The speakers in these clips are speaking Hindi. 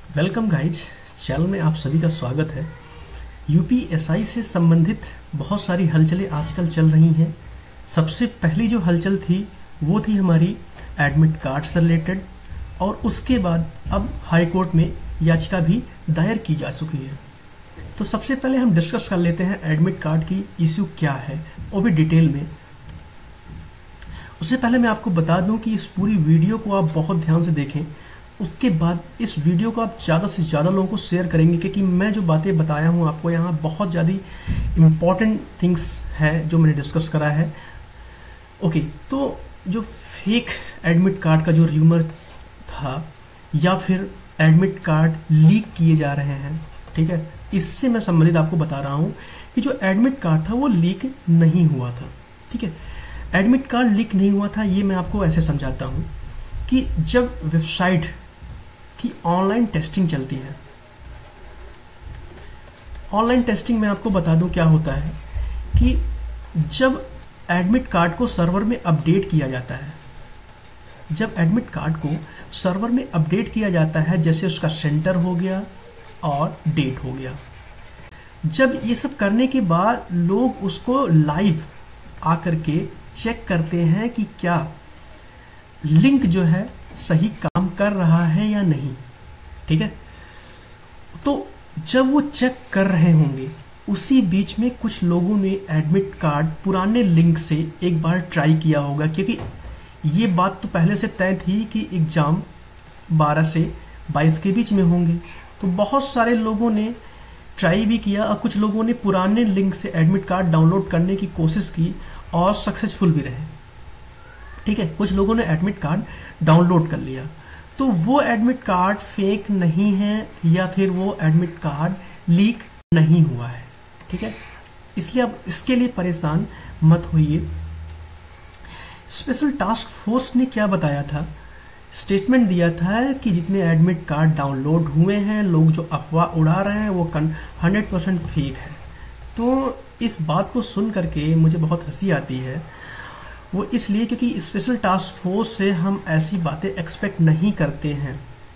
Welcome guys. चैनल में आप सभी का स्वागत है। यूपीएसआई से संबंधित बहुत सारी हलचलें आजकल चल रही हैं। सबसे पहली जो हलचल थी वो थी हमारी एडमिट कार्ड से रिलेटेड, और उसके बाद अब हाई कोर्ट में याचिका भी दायर की जा चुकी है। तो सबसे पहले हम डिस्कस कर लेते हैं एडमिट कार्ड की इश्यू क्या है, वो भी डिटेल में। उससे पहले मैं आपको बता दूं कि इस पूरी वीडियो को आप बहुत ध्यान से देखें। उसके बाद इस वीडियो को आप ज़्यादा से ज़्यादा लोगों को शेयर करेंगे, क्योंकि मैं जो बातें बताया हूँ आपको यहाँ बहुत ज़्यादा इम्पॉर्टेंट थिंग्स है जो मैंने डिस्कस करा है। ओके, तो जो फेक एडमिट कार्ड का जो र्यूमर था या फिर एडमिट कार्ड लीक किए जा रहे हैं, ठीक है, इससे मैं संबंधित आपको बता रहा हूँ कि जो एडमिट कार्ड था वो लीक नहीं हुआ था। ठीक है, एडमिट कार्ड लीक नहीं हुआ था, ये मैं आपको ऐसे समझाता हूँ कि जब वेबसाइट की ऑनलाइन टेस्टिंग चलती है, ऑनलाइन टेस्टिंग में आपको बता दूं क्या होता है कि जब एडमिट कार्ड को सर्वर में अपडेट किया जाता है, जब एडमिट कार्ड को सर्वर में अपडेट किया जाता है, जैसे उसका सेंटर हो गया और डेट हो गया, जब ये सब करने के बाद लोग उसको लाइव आकर के चेक करते हैं कि क्या लिंक जो है सही काम कर रहा है या नहीं। ठीक है, तो जब वो चेक कर रहे होंगे उसी बीच में कुछ लोगों ने एडमिट कार्ड पुराने लिंक से एक बार ट्राई किया होगा, क्योंकि ये बात तो पहले से तय थी कि एग्ज़ाम 12 से 22 के बीच में होंगे। तो बहुत सारे लोगों ने ट्राई भी किया और कुछ लोगों ने पुराने लिंक से एडमिट कार्ड डाउनलोड करने की कोशिश की और सक्सेसफुल भी रहे। ठीक है, कुछ लोगों ने एडमिट कार्ड डाउनलोड कर लिया, तो वो एडमिट कार्ड फेक नहीं है या फिर वो एडमिट कार्ड लीक नहीं हुआ है। ठीक है, इसलिए अब इसके लिए परेशान मत होइए। स्पेशल टास्क फोर्स ने क्या बताया था, स्टेटमेंट दिया था कि जितने एडमिट कार्ड डाउनलोड हुए हैं, लोग जो अफवाह उड़ा रहे हैं वो 100% फेक है। तो इस बात को सुन करके मुझे बहुत हंसी आती है, वो इसलिए क्योंकि स्पेशल टास्क फोर्स से हम ऐसी बातें एक्सपेक्ट नहीं करते हैं।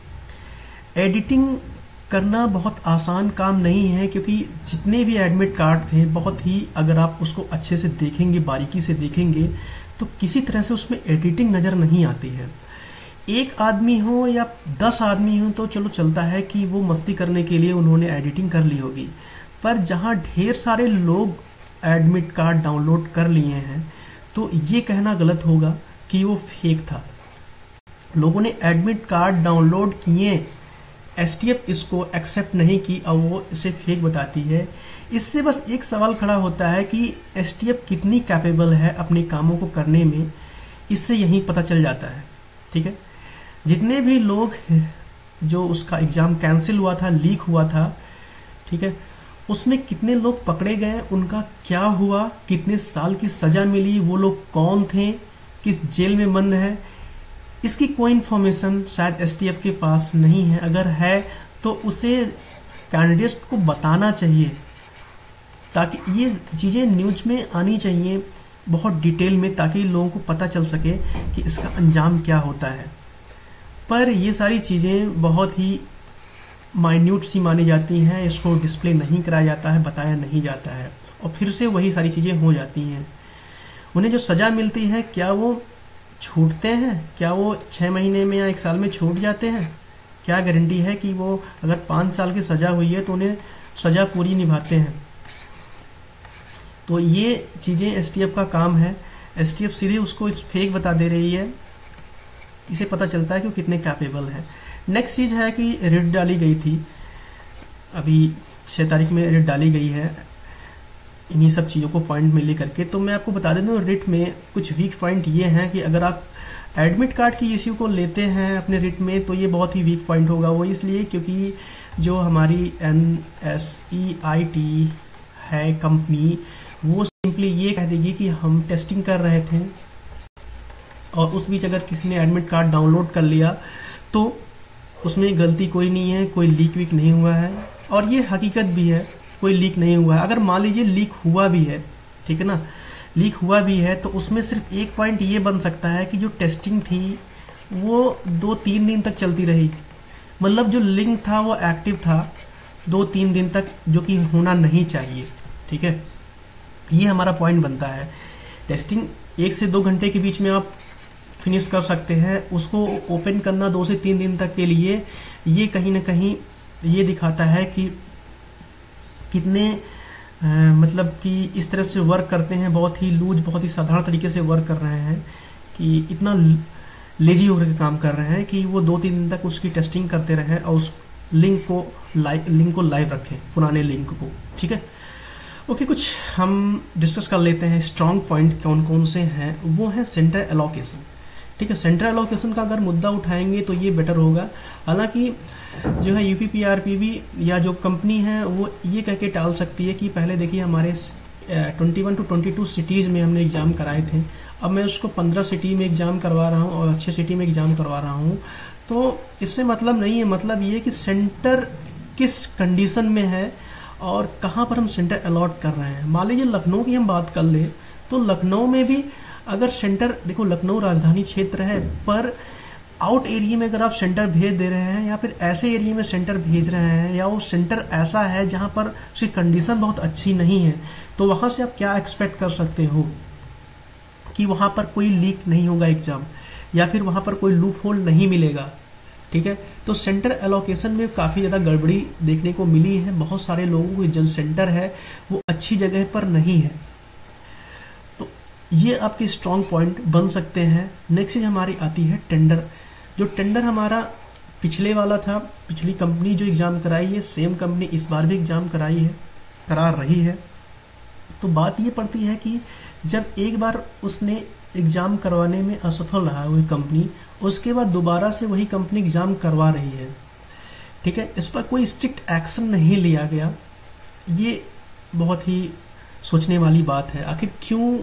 एडिटिंग करना बहुत आसान काम नहीं है, क्योंकि जितने भी एडमिट कार्ड थे बहुत ही, अगर आप उसको अच्छे से देखेंगे, बारीकी से देखेंगे, तो किसी तरह से उसमें एडिटिंग नज़र नहीं आती है। एक आदमी हो या 10 आदमी हो तो चलो चलता है कि वो मस्ती करने के लिए उन्होंने एडिटिंग कर ली होगी, पर जहाँ ढेर सारे लोग एडमिट कार्ड डाउनलोड कर लिए हैं तो ये कहना गलत होगा कि वो फेक था। लोगों ने एडमिट कार्ड डाउनलोड किए, एसटीएफ इसको एक्सेप्ट नहीं की और वो इसे फेक बताती है। इससे बस एक सवाल खड़ा होता है कि एसटीएफ कितनी कैपेबल है अपने कामों को करने में, इससे यही पता चल जाता है। ठीक है, जितने भी लोग जो उसका एग्ज़ाम कैंसिल हुआ था, लीक हुआ था, ठीक है, उसमें कितने लोग पकड़े गए, उनका क्या हुआ, कितने साल की सज़ा मिली, वो लोग कौन थे, किस जेल में बंद है, इसकी कोई इन्फॉर्मेशन शायद एसटीएफ के पास नहीं है। अगर है तो उसे कैंडिडेट को बताना चाहिए, ताकि ये चीज़ें न्यूज में आनी चाहिए बहुत डिटेल में, ताकि लोगों को पता चल सके कि इसका अंजाम क्या होता है। पर ये सारी चीज़ें बहुत ही माइन्यूट सी मानी जाती हैं, इसको डिस्प्ले नहीं कराया जाता है, बताया नहीं जाता है, और फिर से वही सारी चीज़ें हो जाती हैं। उन्हें जो सज़ा मिलती है, क्या वो छूटते हैं, क्या वो 6 महीने में या 1 साल में छूट जाते हैं? क्या गारंटी है कि वो अगर 5 साल की सज़ा हुई है तो उन्हें सज़ा पूरी निभाते हैं? तो ये चीज़ें एसटीएफ का काम है। एसटीएफ सीधे उसको इस फेक बता दे रही है, इसे पता चलता है कि वो कितने कैपेबल है। नेक्स्ट चीज़ है कि रिट डाली गई थी, अभी 6 तारीख में रिट डाली गई है इन्हीं सब चीज़ों को पॉइंट में ले करके। तो मैं आपको बता देता हूँ, रिट में कुछ वीक पॉइंट ये हैं कि अगर आप एडमिट कार्ड की इश्यू को लेते हैं अपने रिट में तो ये बहुत ही वीक पॉइंट होगा। वो इसलिए क्योंकि जो हमारी NSEIT है कंपनी, वो सिंपली ये कह देगी कि हम टेस्टिंग कर रहे थे, और उस बीच अगर किसी ने एडमिट कार्ड डाउनलोड कर लिया तो उसमें गलती कोई नहीं है, कोई लीक वीक नहीं हुआ है। और ये हकीकत भी है, कोई लीक नहीं हुआ है। अगर मान लीजिए लीक हुआ भी है, ठीक है ना, लीक हुआ भी है, तो उसमें सिर्फ एक पॉइंट ये बन सकता है कि जो टेस्टिंग थी वो 2-3 दिन तक चलती रही, मतलब जो लिंक था वो एक्टिव था 2-3 दिन तक, जो कि होना नहीं चाहिए। ठीक है, ये हमारा पॉइंट बनता है। टेस्टिंग 1 से 2 घंटे के बीच में आप फिनिश कर सकते हैं, उसको ओपन करना 2 से 3 दिन तक के लिए, ये कहीं ना कहीं ये दिखाता है कि कितने मतलब कि इस तरह से वर्क करते हैं, बहुत ही लूज, बहुत ही साधारण तरीके से वर्क कर रहे हैं, कि इतना लेजी होकर के काम कर रहे हैं कि वो 2-3 दिन तक उसकी टेस्टिंग करते रहें और उस लिंक को लाइव रखें, पुराने लिंक को। ठीक है, ओके, कुछ हम डिस्कस कर लेते हैं। स्ट्रॉन्ग पॉइंट कौन कौन से हैं, वो है सेंटर एलोकेशन। ठीक है, सेंटर एलोकेशन का अगर मुद्दा उठाएंगे तो ये बेटर होगा। हालांकि जो है यूपीपीआरपीवी या जो कंपनी है वो ये कह के टाल सकती है कि पहले देखिए हमारे 21 to 22 सिटीज़ में हमने एग्ज़ाम कराए थे, अब मैं उसको 15 सिटी में एग्ज़ाम करवा रहा हूँ और अच्छे सिटी में एग्ज़ाम करवा रहा हूँ। तो इससे मतलब नहीं है, मतलब ये कि सेंटर किस कंडीशन में है और कहाँ पर हम सेंटर अलॉट कर रहे हैं। मान लीजिए लखनऊ की हम बात कर ले, तो लखनऊ में भी अगर सेंटर, देखो लखनऊ राजधानी क्षेत्र है, पर आउट एरिया में अगर आप सेंटर भेज दे रहे हैं या फिर ऐसे एरिया में सेंटर भेज रहे हैं, या वो सेंटर ऐसा है जहाँ पर उसकी कंडीशन बहुत अच्छी नहीं है, तो वहाँ से आप क्या एक्सपेक्ट कर सकते हो कि वहाँ पर कोई लीक नहीं होगा एग्ज़ाम, या फिर वहाँ पर कोई लूप होल नहीं मिलेगा। ठीक है, तो सेंटर एलोकेशन में काफ़ी ज़्यादा गड़बड़ी देखने को मिली है। बहुत सारे लोगों को जो सेंटर है वो अच्छी जगह पर नहीं है, तो ये आपके स्ट्रॉन्ग पॉइंट बन सकते हैं। नेक्स्ट चीज़ हमारी आती है टेंडर। जो टेंडर हमारा पिछले वाला था, पिछली कंपनी जो एग्ज़ाम कराई है, सेम कंपनी इस बार भी एग्ज़ाम करा रही है। तो बात ये पड़ती है कि जब एक बार उसने एग्ज़ाम करवाने में असफल रहा वही कंपनी, उसके बाद दोबारा से वही कंपनी एग्ज़ाम करवा रही है। ठीक है, इस पर कोई स्ट्रिक्ट एक्शन नहीं लिया गया। ये बहुत ही सोचने वाली बात है। आखिर क्यों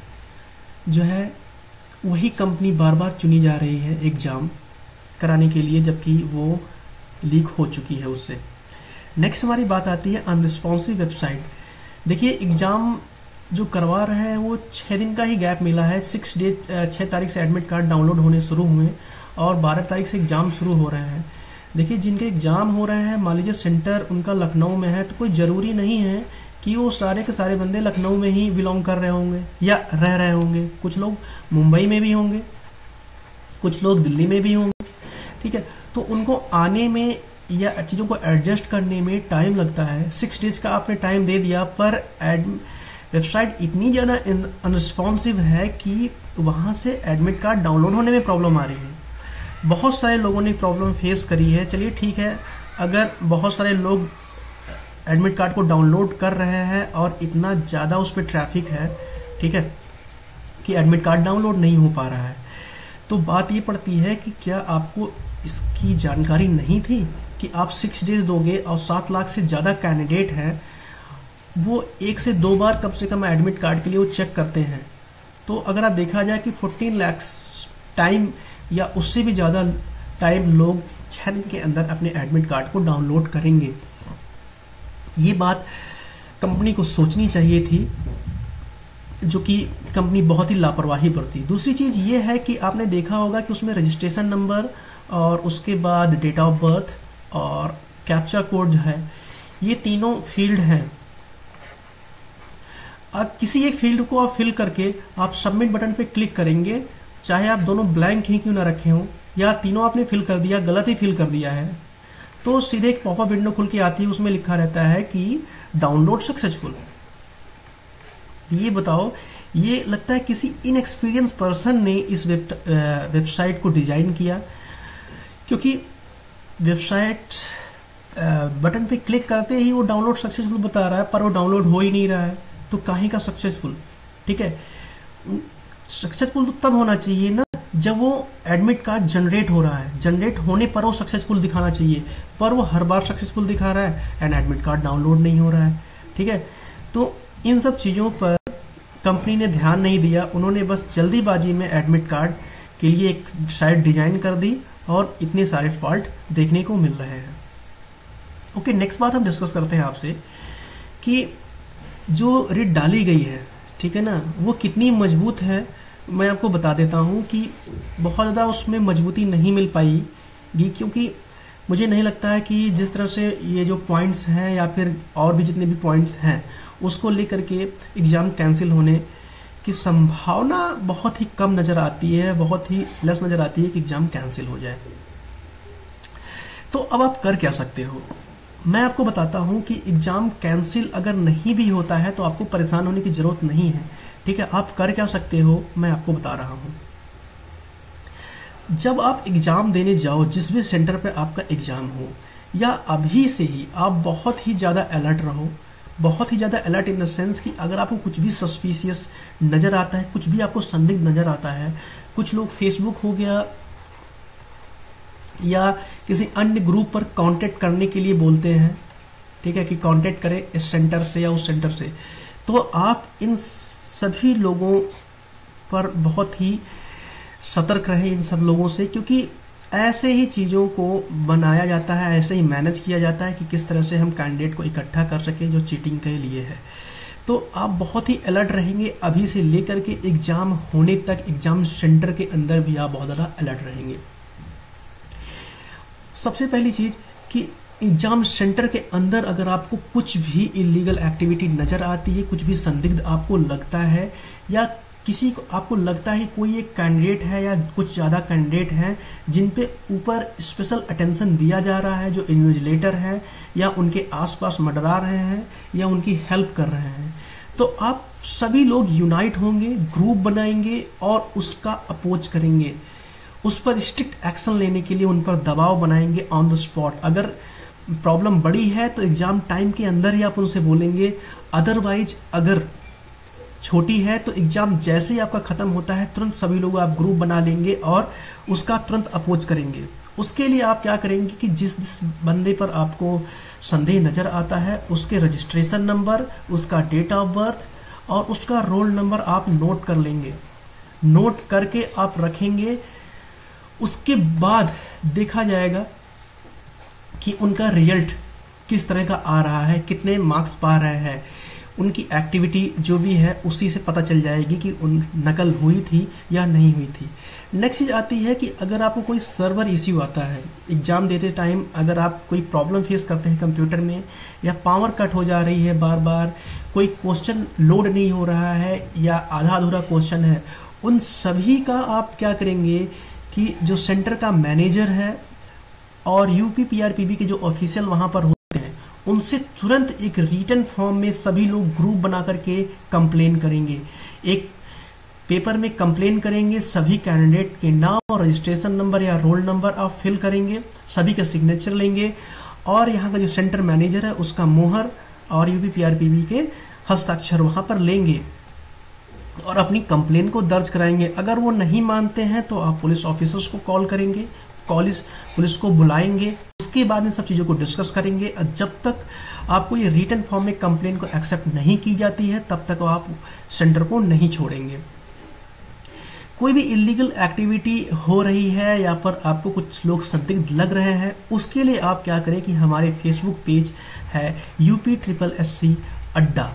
जो है वही कंपनी बार बार चुनी जा रही है एग्ज़ाम कराने के लिए, जबकि वो लीक हो चुकी है उससे। नेक्स्ट हमारी बात आती है अनरिस्पॉन्सिव वेबसाइट। देखिए एग्ज़ाम जो करवा रहे हैं वो 6 दिन का ही गैप मिला है। 6 तारीख से एडमिट कार्ड डाउनलोड होने शुरू हुए और 12 तारीख से एग्ज़ाम शुरू हो रहे हैं। देखिए जिनके एग्ज़ाम हो रहे हैं, मान लीजिए सेंटर उनका लखनऊ में है, तो कोई ज़रूरी नहीं है कि वो सारे के सारे बंदे लखनऊ में ही बिलोंग कर रहे होंगे या रह रहे होंगे। कुछ लोग मुंबई में भी होंगे, कुछ लोग दिल्ली में भी होंगे। ठीक है, तो उनको आने में या चीज़ों को एडजस्ट करने में टाइम लगता है। 6 डेज़ का आपने टाइम दे दिया, पर वेबसाइट इतनी ज़्यादा अनरिस्पॉन्सिव है कि वहाँ से एडमिट कार्ड डाउनलोड होने में प्रॉब्लम आ रही है। बहुत सारे लोगों ने प्रॉब्लम फेस करी है। चलिए ठीक है, अगर बहुत सारे लोग एडमिट कार्ड को डाउनलोड कर रहे हैं और इतना ज़्यादा उस पर ट्रैफिक है, ठीक है, कि एडमिट कार्ड डाउनलोड नहीं हो पा रहा है, तो बात ये पड़ती है कि क्या आपको इसकी जानकारी नहीं थी कि आप 6 डेज़ दोगे और 7 लाख से ज़्यादा कैंडिडेट हैं, वो 1 से 2 बार कम से कम एडमिट कार्ड के लिए वो चेक करते हैं। तो अगर आप देखा जाए कि 14 लाख टाइम या उससे भी ज़्यादा टाइम लोग 6 दिन के अंदर अपने एडमिट कार्ड को डाउनलोड करेंगे। ये बात कंपनी को सोचनी चाहिए थी, जो कि कंपनी बहुत ही लापरवाही बरती। दूसरी चीज़ ये है कि आपने देखा होगा कि उसमें रजिस्ट्रेशन नंबर और उसके बाद डेट ऑफ बर्थ और कैप्चा कोड जो है, ये तीनों फील्ड हैं। अब किसी एक फील्ड को आप फिल करके आप सबमिट बटन पे क्लिक करेंगे, चाहे आप दोनों ब्लैंक ही क्यों ना रखे हों या तीनों आपने फिल कर दिया, गलत ही फिल कर दिया है, तो सीधे एक पॉपअप विंडो खुल के आती है, उसमें लिखा रहता है कि डाउनलोड सक्सेसफुल। ये बताओ, ये लगता है किसी इनएक्सपीरियंस पर्सन ने इस वेबसाइट को डिज़ाइन किया, क्योंकि वेबसाइट बटन पे क्लिक करते ही वो डाउनलोड सक्सेसफुल बता रहा है, पर वो डाउनलोड हो ही नहीं रहा है, तो काहे का सक्सेसफुल। ठीक है, सक्सेसफुल तो तब होना चाहिए ना जब वो एडमिट कार्ड जनरेट हो रहा है, जनरेट होने पर वो सक्सेसफुल दिखाना चाहिए, पर वो हर बार सक्सेसफुल दिखा रहा है एंड एडमिट कार्ड डाउनलोड नहीं हो रहा है। ठीक है, तो इन सब चीज़ों पर कंपनी ने ध्यान नहीं दिया, उन्होंने बस जल्दीबाजी में एडमिट कार्ड के लिए एक साइट डिजाइन कर दी और इतने सारे फॉल्ट देखने को मिल रहे हैं। ओके, नेक्स्ट बात हम डिस्कस करते हैं आपसे कि जो रिट डाली गई है, ठीक है ना, वो कितनी मजबूत है। मैं आपको बता देता हूँ कि बहुत ज़्यादा उसमें मजबूती नहीं मिल पाएगी, क्योंकि मुझे नहीं लगता है कि जिस तरह से ये जो पॉइंट्स हैं या फिर और भी जितने भी पॉइंट्स हैं उसको लेकर के एग्ज़ाम कैंसिल होने की संभावना बहुत ही कम नज़र आती है, बहुत ही लेस नज़र आती है कि एग्ज़ाम कैंसिल हो जाए। तो अब आप कर क्या सकते हो, मैं आपको बताता हूँ कि एग्ज़ाम कैंसिल अगर नहीं भी होता है तो आपको परेशान होने की ज़रूरत नहीं है। ठीक है, आप कर क्या सकते हो मैं आपको बता रहा हूँ। जब आप एग्ज़ाम देने जाओ, जिस भी सेंटर पे आपका एग्ज़ाम हो, या अभी से ही आप बहुत ही ज़्यादा अलर्ट रहो। बहुत ही ज़्यादा अलर्ट इन द सेंस कि अगर आपको कुछ भी सस्पिशियस नज़र आता है, कुछ भी आपको संदिग्ध नज़र आता है, कुछ लोग फेसबुक हो गया या किसी अन्य ग्रुप पर कांटेक्ट करने के लिए बोलते हैं, ठीक है, कि कांटेक्ट करें इस सेंटर से या उस सेंटर से, तो आप इन सभी लोगों पर बहुत ही सतर्क रहें, इन सब लोगों से, क्योंकि ऐसे ही चीज़ों को बनाया जाता है, ऐसे ही मैनेज किया जाता है कि किस तरह से हम कैंडिडेट को इकट्ठा कर सकें जो चीटिंग के लिए है। तो आप बहुत ही अलर्ट रहेंगे अभी से लेकर के एग्ज़ाम होने तक। एग्ज़ाम सेंटर के अंदर भी आप बहुत ज़्यादा अलर्ट रहेंगे। सबसे पहली चीज़ कि एग्ज़ाम सेंटर के अंदर अगर आपको कुछ भी इलीगल एक्टिविटी नज़र आती है, कुछ भी संदिग्ध आपको लगता है, या किसी को आपको लगता है कोई एक कैंडिडेट है या कुछ ज़्यादा कैंडिडेट हैं जिन पे ऊपर स्पेशल अटेंशन दिया जा रहा है, जो इन्विजिलेटर है या उनके आसपास मंडरा रहे हैं या उनकी हेल्प कर रहे हैं, तो आप सभी लोग यूनाइट होंगे, ग्रुप बनाएंगे और उसका अपोज करेंगे, उस पर स्ट्रिक्ट एक्शन लेने के लिए उन पर दबाव बनाएंगे ऑन द स्पॉट। अगर प्रॉब्लम बड़ी है तो एग्ज़ाम टाइम के अंदर ही आप उनसे बोलेंगे, अदरवाइज अगर छोटी है तो एग्ज़ाम जैसे ही आपका ख़त्म होता है तुरंत सभी लोग आप ग्रुप बना लेंगे और उसका तुरंत अपोज करेंगे। उसके लिए आप क्या करेंगे कि जिस बंदे पर आपको संदेह नज़र आता है उसके रजिस्ट्रेशन नंबर, उसका डेट ऑफ बर्थ और उसका रोल नंबर आप नोट कर लेंगे, नोट करके आप रखेंगे। उसके बाद देखा जाएगा कि उनका रिजल्ट किस तरह का आ रहा है, कितने मार्क्स पा रहे हैं, उनकी एक्टिविटी जो भी है उसी से पता चल जाएगी कि उन नकल हुई थी या नहीं हुई थी। नेक्स्ट चीज़ आती है कि अगर आपको कोई सर्वर इश्यू आता है एग्ज़ाम देते टाइम, अगर आप कोई प्रॉब्लम फेस करते हैं कंप्यूटर में, या पावर कट हो जा रही है बार बार, कोई क्वेश्चन लोड नहीं हो रहा है या आधा अधूरा क्वेश्चन है, उन सभी का आप क्या करेंगे कि जो सेंटर का मैनेजर है और यूपी पीआरपीबी के जो ऑफिशियल वहाँ पर होते हैं उनसे तुरंत एक रिटन फॉर्म में सभी लोग ग्रुप बना करके कंप्लेन करेंगे। एक पेपर में कंप्लेन करेंगे, सभी कैंडिडेट के नाम और रजिस्ट्रेशन नंबर या रोल नंबर आप फिल करेंगे, सभी का सिग्नेचर लेंगे और यहाँ का जो सेंटर मैनेजर है उसका मोहर और यूपी पीआरपीबी के हस्ताक्षर वहाँ पर लेंगे और अपनी कंप्लेन को दर्ज कराएंगे। अगर वो नहीं मानते हैं तो आप पुलिस ऑफिसर्स को कॉल करेंगे, पुलिस को बुलाएंगे, उसके बाद इन सब चीज़ों को डिस्कस करेंगे। और जब तक आपको ये रिटन फॉर्म में कंप्लेन को एक्सेप्ट नहीं की जाती है तब तक आप सेंटर को नहीं छोड़ेंगे। कोई भी इलीगल एक्टिविटी हो रही है या पर आपको कुछ लोग संदिग्ध लग रहे हैं, उसके लिए आप क्या करें कि हमारे फेसबुक पेज है UPSSC अड्डा,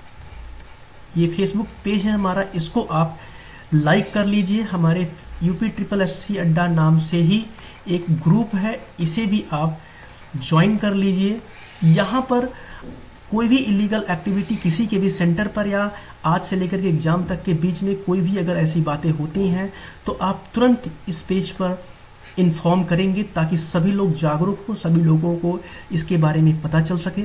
ये फेसबुक पेज है हमारा, इसको आप लाइक कर लीजिए। हमारे UPSSC अड्डा नाम से ही एक ग्रुप है, इसे भी आप ज्वाइन कर लीजिए। यहाँ पर कोई भी इलीगल एक्टिविटी किसी के भी सेंटर पर या आज से लेकर के एग्ज़ाम तक के बीच में कोई भी अगर ऐसी बातें होती हैं तो आप तुरंत इस पेज पर इन्फॉर्म करेंगे ताकि सभी लोग जागरूक हो, सभी लोगों को इसके बारे में पता चल सके।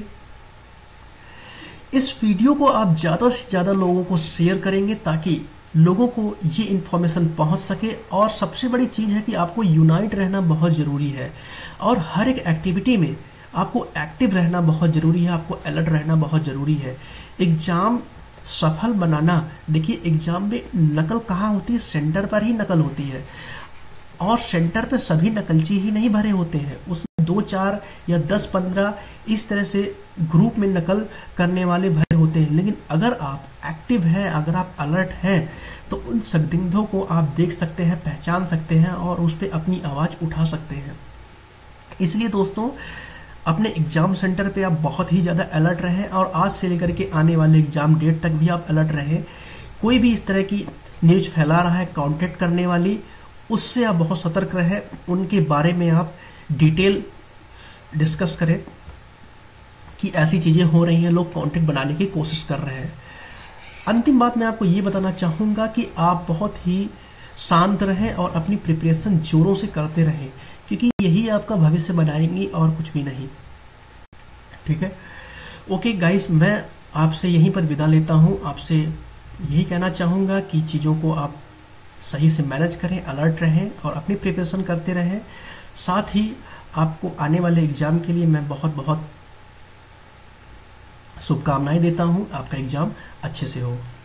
इस वीडियो को आप ज़्यादा से ज़्यादा लोगों को शेयर करेंगे ताकि लोगों को ये इन्फॉर्मेशन पहुंच सके। और सबसे बड़ी चीज़ है कि आपको यूनाइट रहना बहुत ज़रूरी है और हर एक एक्टिविटी में आपको एक्टिव रहना बहुत ज़रूरी है, आपको अलर्ट रहना बहुत ज़रूरी है। एग्ज़ाम सफल बनाना, देखिए एग्ज़ाम में नकल कहाँ होती है, सेंटर पर ही नकल होती है और सेंटर पर सभी नकलची ही नहीं भरे होते हैं, उसमें 2-4 या 10-15 इस तरह से ग्रुप में नकल करने वाले भरे होते हैं। लेकिन अगर आप एक्टिव हैं, अगर आप अलर्ट हैं तो उन संदिग्धों को आप देख सकते हैं, पहचान सकते हैं और उस पर अपनी आवाज़ उठा सकते हैं। इसलिए दोस्तों अपने एग्ज़ाम सेंटर पे आप बहुत ही ज़्यादा अलर्ट रहें और आज से लेकर के आने वाले एग्ज़ाम डेट तक भी आप अलर्ट रहें। कोई भी इस तरह की न्यूज़ फैला रहा है कॉन्टेक्ट करने वाली, उससे आप बहुत सतर्क रहें, उनके बारे में आप डिटेल डिस्कस करें कि ऐसी चीज़ें हो रही हैं, लोग कंटेंट बनाने की कोशिश कर रहे हैं। अंतिम बात मैं आपको ये बताना चाहूँगा कि आप बहुत ही शांत रहें और अपनी प्रिपरेशन जोरों से करते रहें, क्योंकि यही आपका भविष्य बनाएंगी और कुछ भी नहीं। ठीक है, ओके गाइस, मैं आपसे यहीं पर विदा लेता हूँ। आपसे यही कहना चाहूँगा कि चीज़ों को आप सही से मैनेज करें, अलर्ट रहें और अपनी प्रिपरेशन करते रहें। साथ ही आपको आने वाले एग्ज़ाम के लिए मैं बहुत बहुत शुभकामनाएं देता हूँ। आपका एग्ज़ाम अच्छे से हो।